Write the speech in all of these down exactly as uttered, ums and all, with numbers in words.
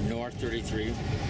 North thirty-three.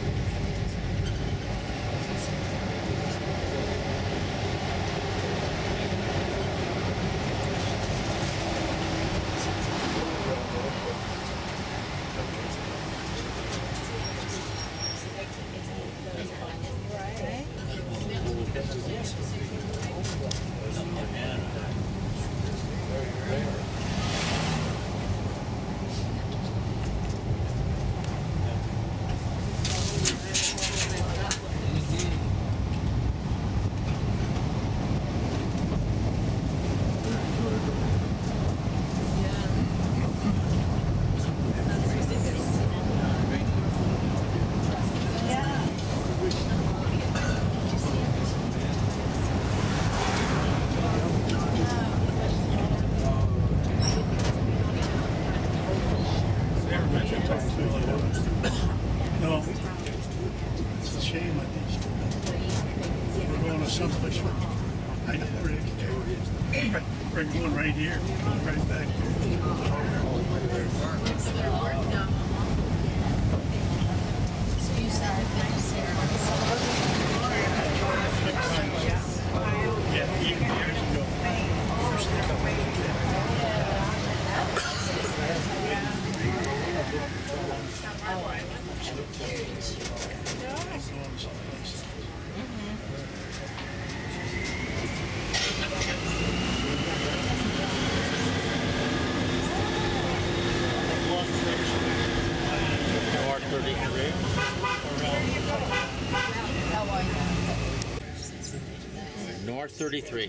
No, it's a shame. I think we're going to someplace where I know where to go. We're going right here, right back here. So you started Yeah, even years ago. First North thirty-three. North thirty-three.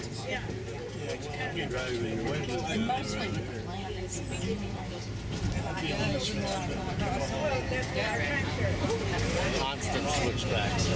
Constant switchbacks.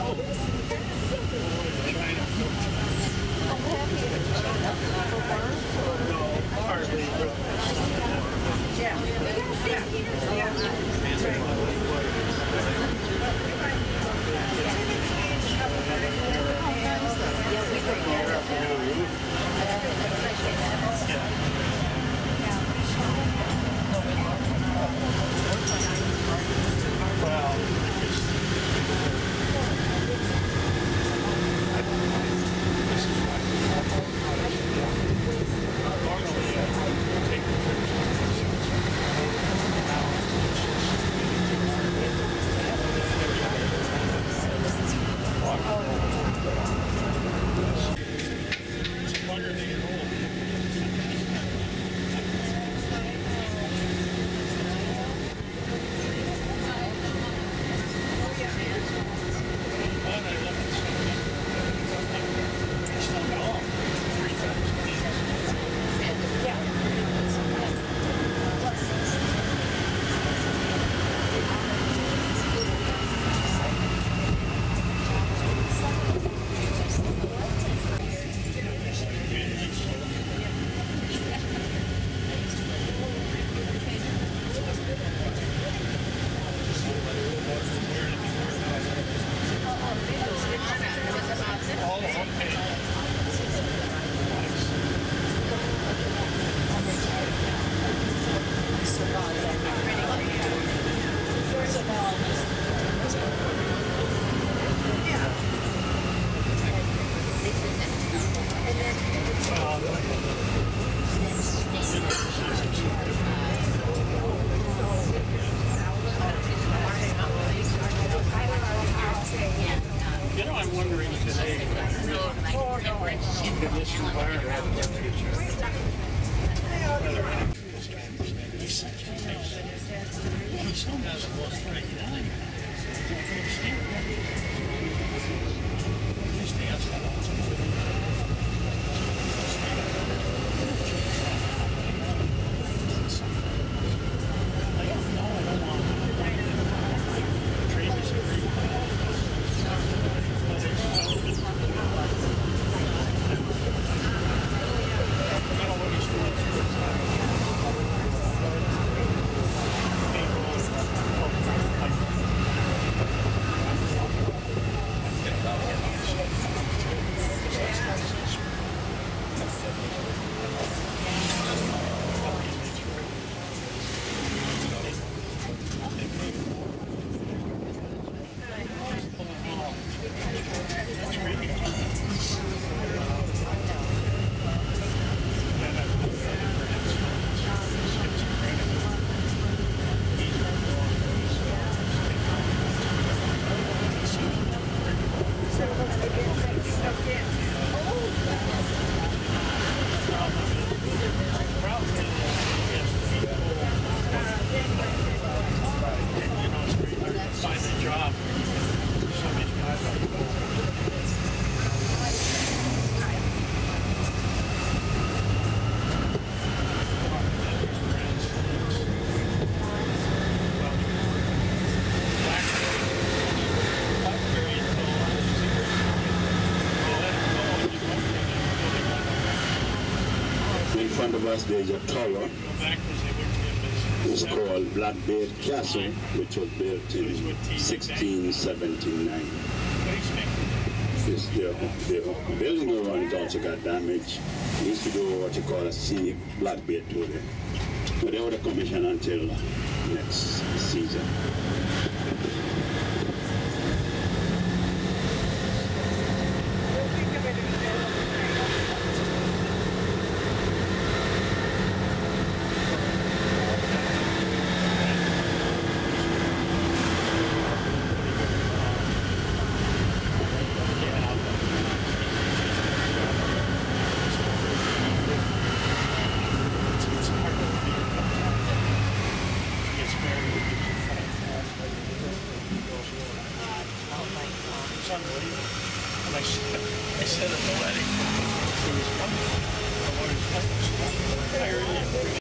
You know, I'm wondering today in this environment, it's almost lost right now. us there's a tower. It's called Blackbeard Castle, which was built in sixteen seventy-nine. This, the, the building around it also got damaged. We used to do what you call a scenic Blackbeard tour there. But they were the commission until next season.